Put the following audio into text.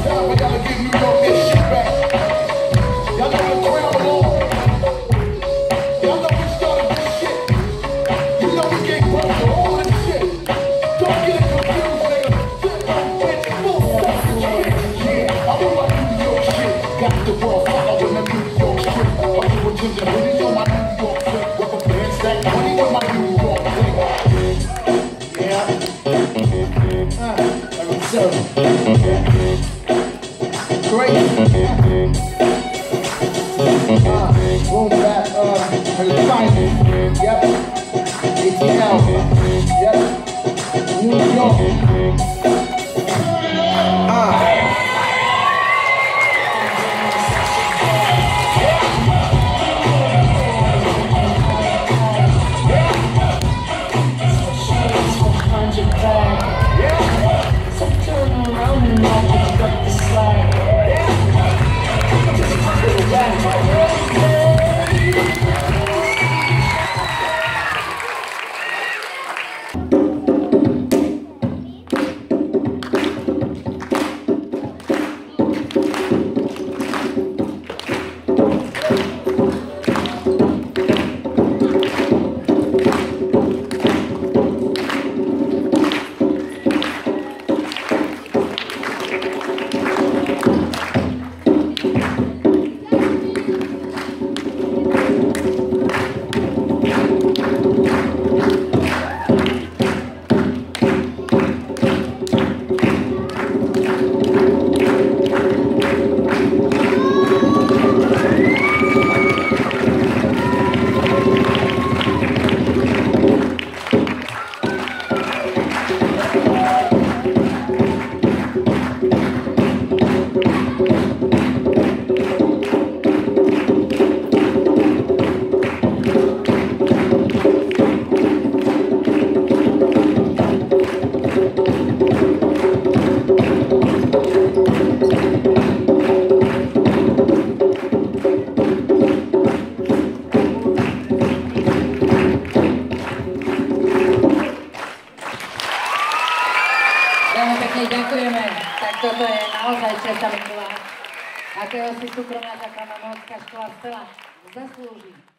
time, I gotta give New York that shit back. Y'all know the crowd alone. Y'all know we started this shit. You know we gave birth to all this shit. Don't get it confused, nigga. It's full fucking shit. Yeah, I do my New York shit. Got the world following the New York shit. I'm doing to the hoodies on my New York flick. With a band stack money with my New York flick. Yeah. Great. Room back, her finest. Yep. ATL. Yep. New York. Veľmi pekne ďakujeme. Tak toto je naozaj čestná Mikuláš. Akého si súkromná taká Mimotská škola chcela zaslúžiť.